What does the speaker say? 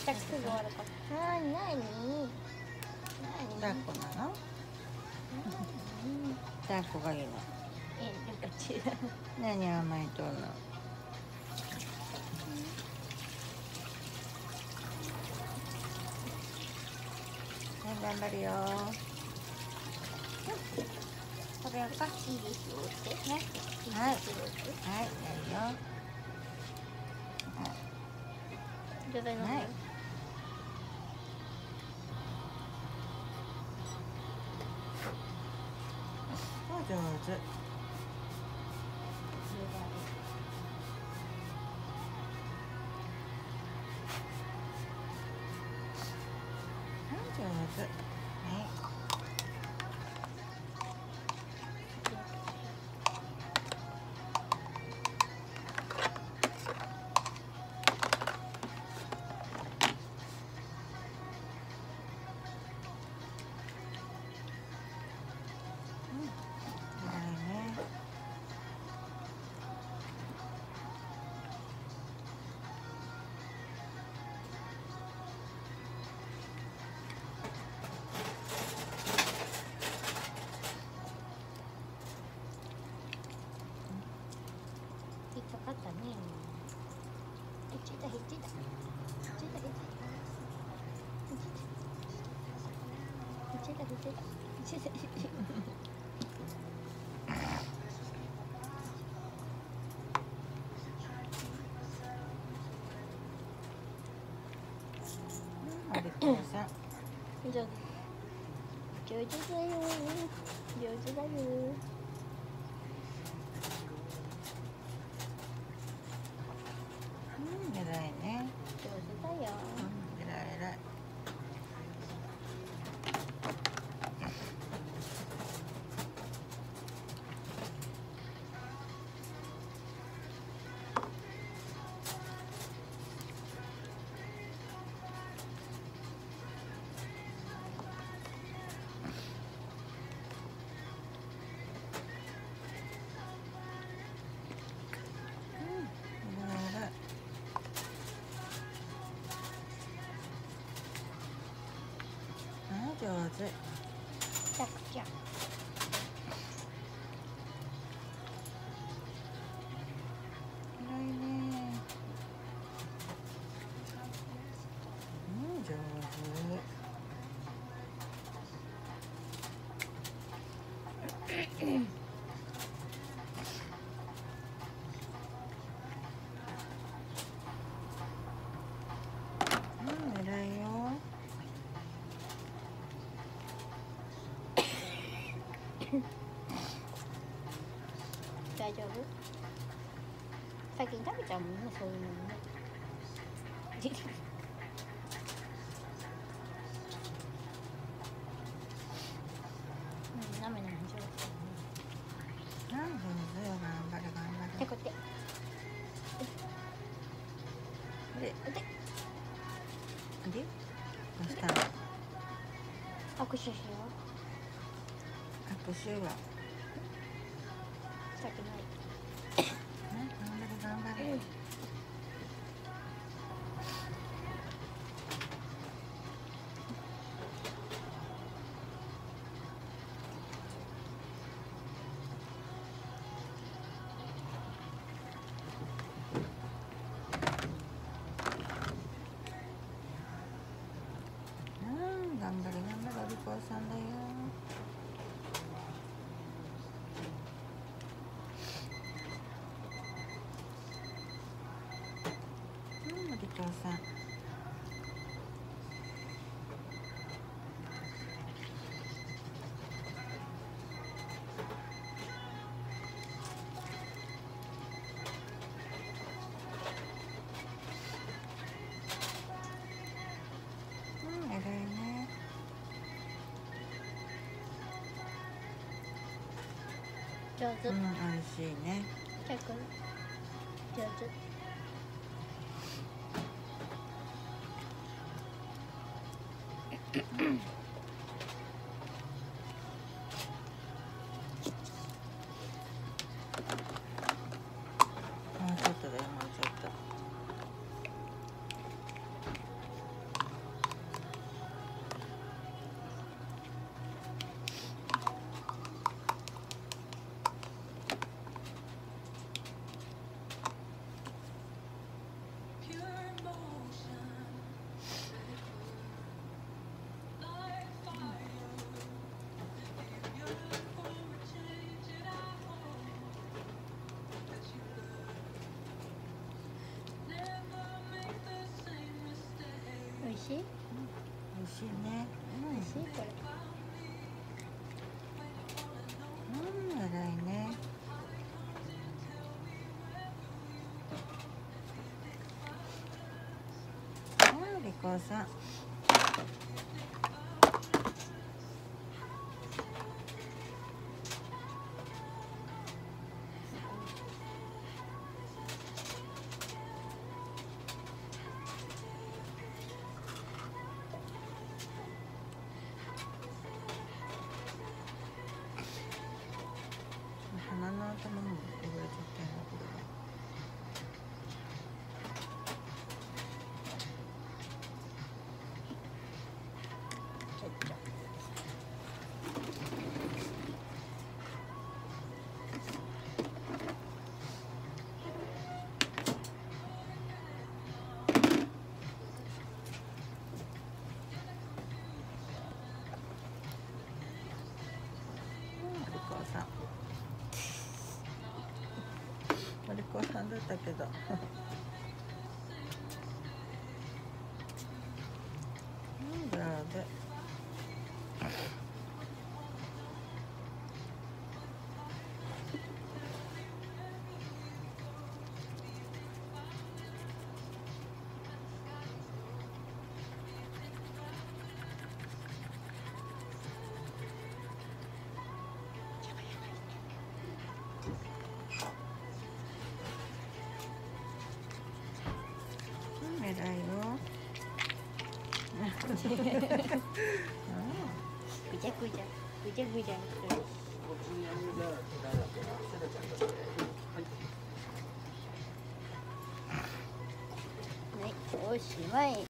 じゃあすぐ終わるから。なに抱っこなの？抱っこがいいの？ なんか違う。 何甘えとんの？ね、頑張るよ。食べようか。 いいですよってね。 はい、はい、やるよ。 じゃあ、 はい。上手。上手。はい。 引っかかったね。ひっついた。 お利口さん。 上手だよ。 偉いね。 上手だよ。 偉い。上手。 たくちゃん。 偉いね。上手。偉いよ。 大丈夫？最近食べちゃうもんね、そういうのもね。なめなめ上手だね。 上手よ。頑張れ。 てこって。 どうしたの？ 握手しよう。 握手は。 したくない。 頑張れ。頑張れ。お利口さんだよ。お利口さん。偉いね。 上手。 美味しいね。 上手。 もうちょっとだよ。 しい？ 美味しいね。 美味しいこれ。 偉いね。リコさん。鼻の頭も汚れちゃってんのこれは。お利口さんだったけどなんだで偉いよ。 ぐちゃぐちゃぐちゃぐちゃ。はい、おしまい。